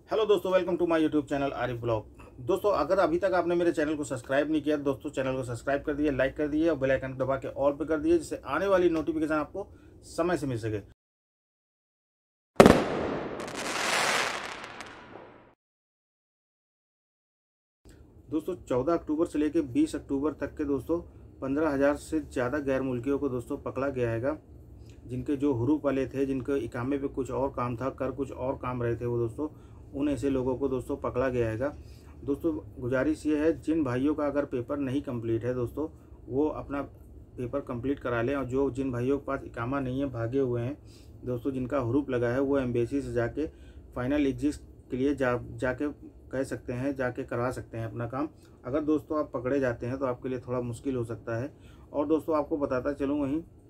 Hello दोस्तों, welcome to my YouTube channel Arif blog. दोस्तों, अगर अभी तक आपने मेरे चैनल को सब्सक्राइब नहीं किया दोस्तों, चैनल को सब्सक्राइब कर दिए, लाइक कर दिए और बेल आइकन दबा के ऑल पे कर दिए, जिससे आने वाली नोटिफिकेशन आपको समय से मिल सके। दोस्तों, 14 अक्टूबर से लेकर 20 अक्टूबर तक के दोस्तों 15,000 से ज़्यादा गैर मुल्कियों को दोस्तों पकड़ा गया है, जिनके जो हरूफ वाले थे, जिनके इकामे पे कुछ और काम था, कर कुछ और काम रहे थे, वो दोस्तों उन ऐसे लोगों को दोस्तों पकड़ा गया है। दोस्तों, गुजारिश ये है, जिन भाइयों का अगर पेपर नहीं कंप्लीट है दोस्तों, वो अपना पेपर कंप्लीट करा लें। और जिन भाइयों के पास इकामा नहीं है, भागे हुए हैं दोस्तों, जिनका हरूफ लगा है, वो एम्बेसी से जाके फाइनल एग्जिट के लिए जाके कह सकते हैं, जाके करवा सकते हैं अपना काम। अगर दोस्तों आप पकड़े जाते हैं तो आपके लिए थोड़ा मुश्किल हो सकता है। और दोस्तों आपको बताता चलूँ,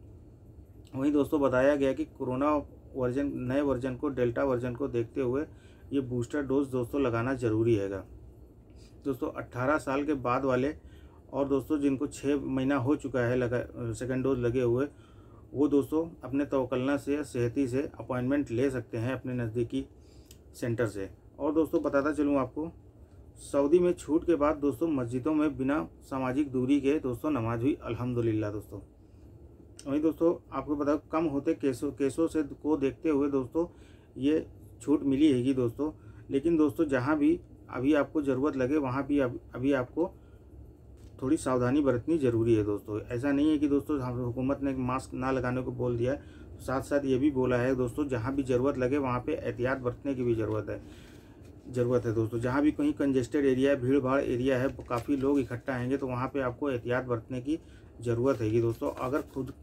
वहीं दोस्तों बताया गया कि कोरोना वर्जन, नए वर्जन को, डेल्टा वर्जन को देखते हुए ये बूस्टर डोज दोस्तों लगाना ज़रूरी हैगा। दोस्तों 18 साल के बाद वाले और दोस्तों जिनको 6 महीना हो चुका है लगा सेकेंड डोज लगे हुए, वो दोस्तों अपने तवक्लना से, सेहती से अपॉइंटमेंट ले सकते हैं अपने नज़दीकी सेंटर से। और दोस्तों बताता चलूँ आपको, सऊदी में छूट के बाद दोस्तों मस्जिदों में बिना सामाजिक दूरी के दोस्तों नमाज हुई, अल्हम्दुलिल्लाह दोस्तों। वहीं दोस्तों आपको बता, कम होते केसों से को देखते हुए दोस्तों ये छूट मिली हैगी दोस्तों। लेकिन दोस्तों जहाँ भी अभी आपको ज़रूरत लगे, वहाँ भी अभी आपको थोड़ी सावधानी बरतनी ज़रूरी है दोस्तों। ऐसा नहीं है कि दोस्तों हम हुकूमत ने मास्क ना लगाने को बोल दिया है, साथ साथ ये भी बोला है दोस्तों, जहाँ भी ज़रूरत लगे वहाँ पे एहतियात बरतने की भी ज़रूरत है दोस्तों। जहाँ भी कहीं कंजेस्टेड एरिया है, भीड़ भाड़ एरिया है, काफ़ी लोग इकट्ठा आएंगे, तो वहाँ पे आपको एहतियात बरतने की ज़रूरत हैगी दोस्तों। अगर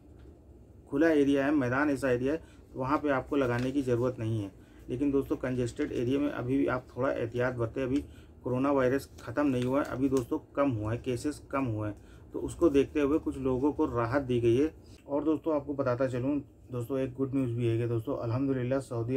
खुला एरिया है, मैदान ऐसा एरिया है, तो वहाँ पे आपको लगाने की ज़रूरत नहीं है। लेकिन दोस्तों कंजेस्टेड एरिया में अभी भी आप थोड़ा एहतियात बरतें। अभी कोरोना वायरस ख़त्म नहीं हुआ है, अभी दोस्तों कम हुआ है, केसेस कम हुए हैं, तो उसको देखते हुए कुछ लोगों को राहत दी गई है। और दोस्तों आपको बताता चलूँ दोस्तों, एक गुड न्यूज़ भी है कि दोस्तों अल्हम्दुलिल्लाह सऊदी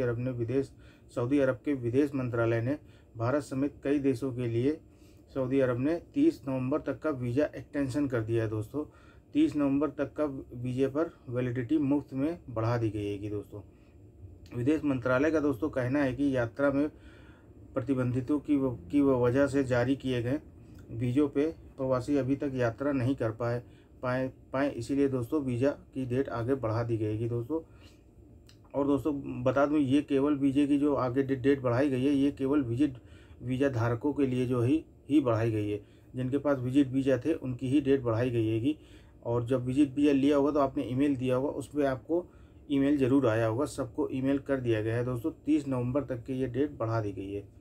अरब के विदेश मंत्रालय ने भारत समेत कई देशों के लिए सऊदी अरब ने 30 नवंबर तक का वीज़ा एक्सटेंशन कर दिया है दोस्तों। 30 नवंबर तक का वीज़े पर वैलिडिटी मुफ्त में बढ़ा दी गई है कि दोस्तों। विदेश मंत्रालय का दोस्तों कहना है कि यात्रा में प्रतिबंधितों की वजह से जारी किए गए वीज़ों पे प्रवासी अभी तक यात्रा नहीं कर पाए, इसीलिए दोस्तों वीज़ा की डेट आगे बढ़ा दी गई है दोस्तों। और दोस्तों बता दूं, ये केवल वीज़े की जो आगे डेट बढ़ाई गई है, ये केवल वीज़ा धारकों के लिए जो ही बढ़ाई गई है। जिनके पास विजिट वीज़ा थे उनकी ही डेट बढ़ाई गई है। और जब विजिट वीज़ा लिया होगा तो आपने ईमेल दिया होगा, उस पर आपको ईमेल ज़रूर आया होगा, सबको ईमेल कर दिया गया है दोस्तों। 30 नवंबर तक की ये डेट बढ़ा दी गई है।